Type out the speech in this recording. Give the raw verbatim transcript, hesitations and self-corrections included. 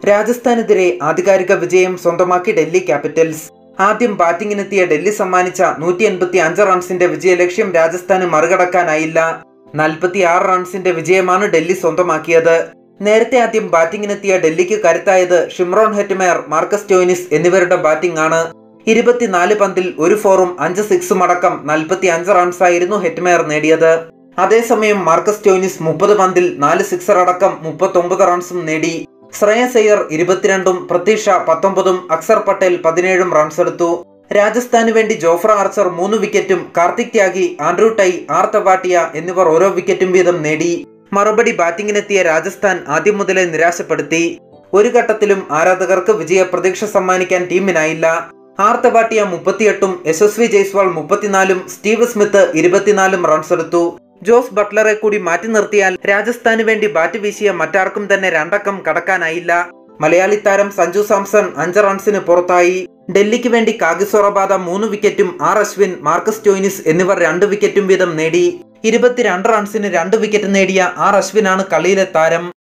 രാജസ്ഥാനെതിരെ ആധികാരിക വിജയം സ്വന്തമാക്കി ഡൽഹി ക്യാപിറ്റൽസ്. ആദ്യം ബാറ്റിംഗിനെത്തിയ ഡൽഹി സമ്മാനിച്ച നൂറ്റി എൺപത്തി അഞ്ച് റൺസിന്റെ വിജയലക്ഷ്യം രാജസ്ഥാന് മറികടക്കാനായില്ല. നാൽപ്പത്തി ആറ് റൺസിന്റെ വിജയമാണ് ഡൽഹി സ്വന്തമാക്കിയത്. നേരത്തെ ആദ്യം ബാറ്റിംഗിനെത്തിയ ഡൽഹിക്ക് കരുത്തായത് ഷിംറോൺ ഹെറ്റ്മെയർ, മാർക്കസ് സ്റ്റോയിനിസ് എന്നിവരുടെ ബാറ്റിംഗ് ആണ്. ഇരുപത്തിനാല് പന്തിൽ ഒരു ഫോറും അഞ്ച് സിക്സും അടക്കം നാൽപ്പത്തി അഞ്ച് റൺസായിരുന്നു ഹെറ്റ്മെയർ നേടിയത്. അതേസമയം മാർക്കസ് സ്റ്റോയിനിസ് മുപ്പത് പന്തിൽ നാല് സിക്സർ അടക്കം മുപ്പത്തി ഒമ്പത് റൺസും നേടി. ശ്രേയസ് അയ്യർ ഇരുപത്തിരണ്ടും പ്രതീക്ഷ പത്തൊമ്പതും അക്സർ പട്ടേൽ പതിനേഴും റൺസെടുത്തു. രാജസ്ഥാന് വേണ്ടി ജോഫ്ര ആർച്ചർ മൂന്ന് വിക്കറ്റും Kartik Tyagi, Andrew Tye, R Tewatia എന്നിവർ ഓരോ വിക്കറ്റും വീതം നേടി. മറുപടി ബാറ്റിംഗിനെത്തിയ രാജസ്ഥാൻ ആദ്യം മുതലേ നിരാശപ്പെടുത്തി. ഒരു ഘട്ടത്തിലും ആരാധകർക്ക് വിജയ പ്രതീക്ഷ സമ്മാനിക്കാൻ ടീമിനായില്ല. ആർ തവാട്ടിയ മുപ്പത്തിയെട്ടും യശസ്വി ജയ്സ്വാൾ മുപ്പത്തിനാലും സ്റ്റീവ് സ്മിത്ത് ഇരുപത്തിനാലും റൺസെടുത്തു. ജോസ് ബട്ട്ലറെ കൂടി മാറ്റി നിർത്തിയാൽ രാജസ്ഥാന് വേണ്ടി ബാറ്റ് വീശിയ മറ്റാർക്കും തന്നെ രണ്ടക്കം കടക്കാനായില്ല. മലയാളി താരം സഞ്ജു സാംസൺ അഞ്ച് റൺസിന് പുറത്തായി. ഡൽഹിക്ക് വേണ്ടി കാഗിസോ റബാദ മൂന്ന് വിക്കറ്റും ആർ അശ്വിൻ, മാർക്കസ് സ്റ്റോയിനിസ് എന്നിവർ രണ്ട് വിക്കറ്റും വീതം നേടി. ഇരുപത്തിരണ്ട് റൺസിന് രണ്ട് വിക്കറ്റ് നേടിയ ആർ അശ്വിനാണ് കളിയിലെ താരം.